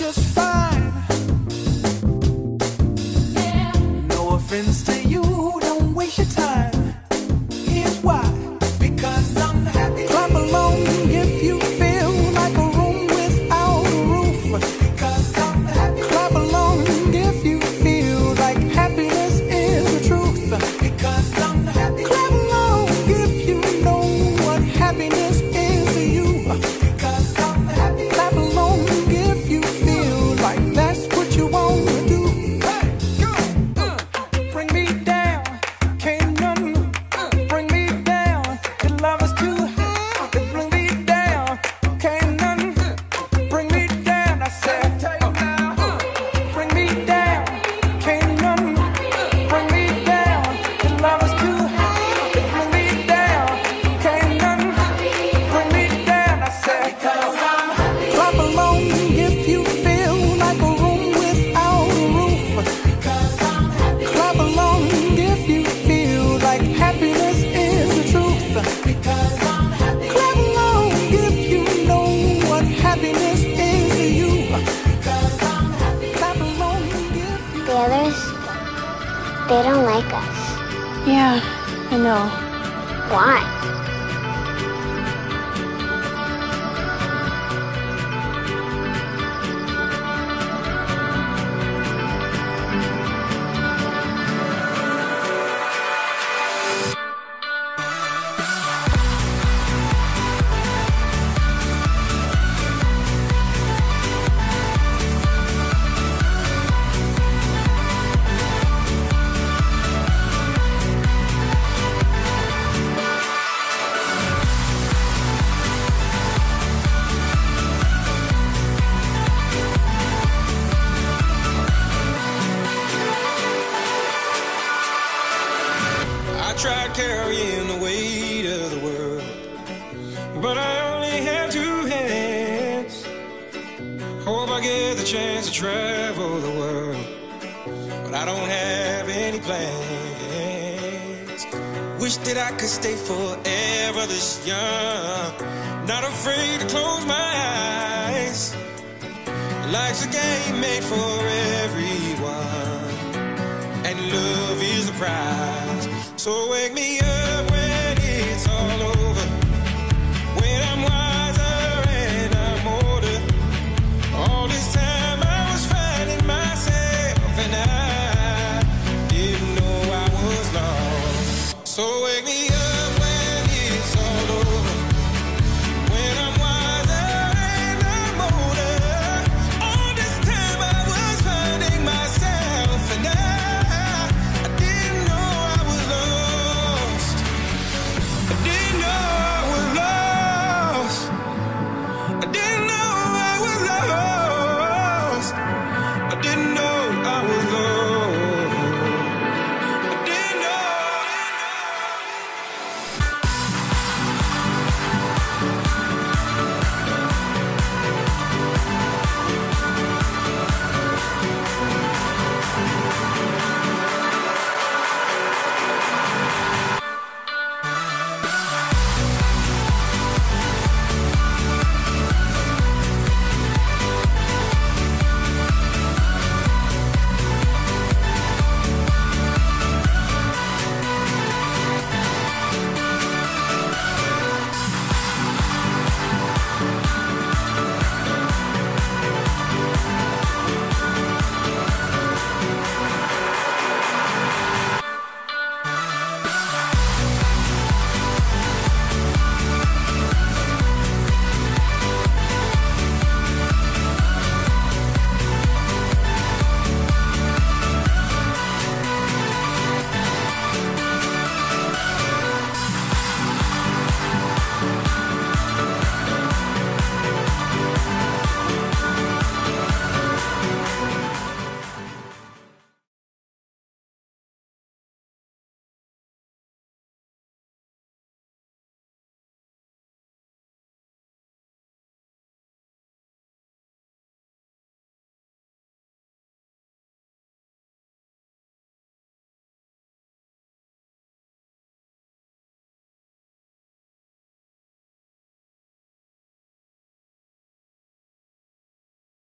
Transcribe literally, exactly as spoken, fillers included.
just fine. Yeah. No offense to you, don't waste your time. Here's why. Because I'm happy. Clap along if you feel like a room without a roof. Because I'm happy. Clap along if you feel like happiness is the truth. Because I'm happy. Clap along if you know what happiness is to you. Because I'm happy. Clap along if you feel like that's what you want to do. Hey, go! Uh, bring me down, can't none uh, bring me down. Your love is too high. Bring me down, can't none bring me down. I said, uh, bring me down, can't none bring me down. Your love is too high. Bring me down, can't none bring me down. I said, clap along if you feel like a room without a roof. Clap along if you feel like happiness is the truth. Clap along if you know what happiness is to you. Clap along if you... The others, they don't like us. Yeah, I know. Why? I tried carrying the weight of the world, but I only have two hands. Hope I get the chance to travel the world, but I don't have any plans. Wish that I could stay forever this young, not afraid to close my eyes. Life's a game made for everyone, and love is the prize. So wake me up when it's all over.